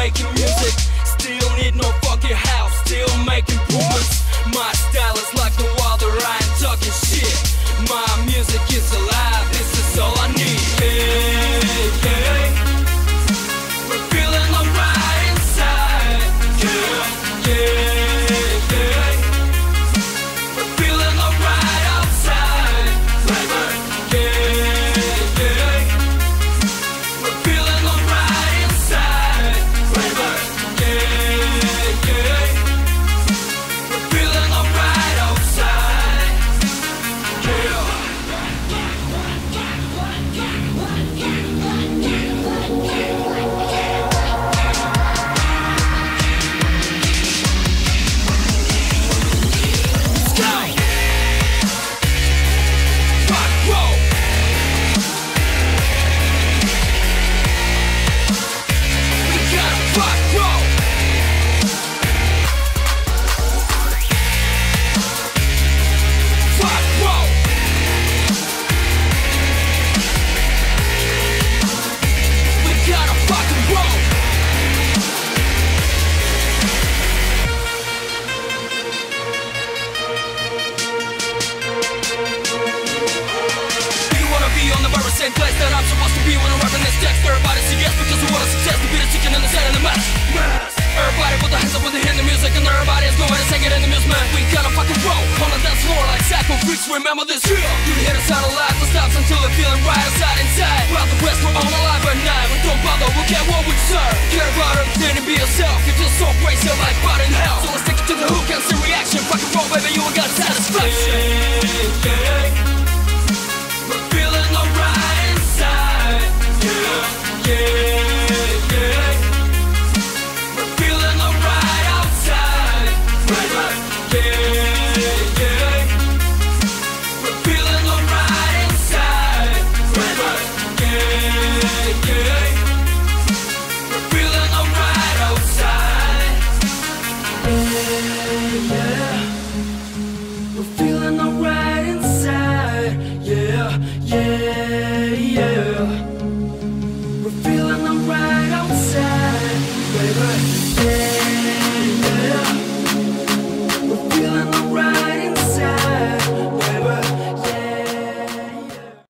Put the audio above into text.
making music. Still need no fucking house, still making boomers. My style is like no other, I ain't talking shit. My music is alive, this is all I need. Hey, hey. We're feeling alright inside. Yeah, yeah, yeah. We're feeling alright outside. Flavor, yeah, yeah. We're feeling alright inside. Flavor, yeah, yeah. We're feeling alright outside. Yeah. Let's go. Rock, roll. We gotta rock, roll. Rock, roll. We gotta fucking roll. Do you wanna be on the very same place that I'm supposed to be when I'm rapping this text? Everybody say yes because we wanna success. The beat is chicken and the set in the mess. Everybody put their hands up when they hear the music, and everybody is going to sing it in amusement. We gotta fucking roll on the dance floor like psycho freaks. Remember this real. You hear the sound of life, the stops until we're feeling right outside inside. While the rest we're on alive at night. We don't bother, we get what we deserve.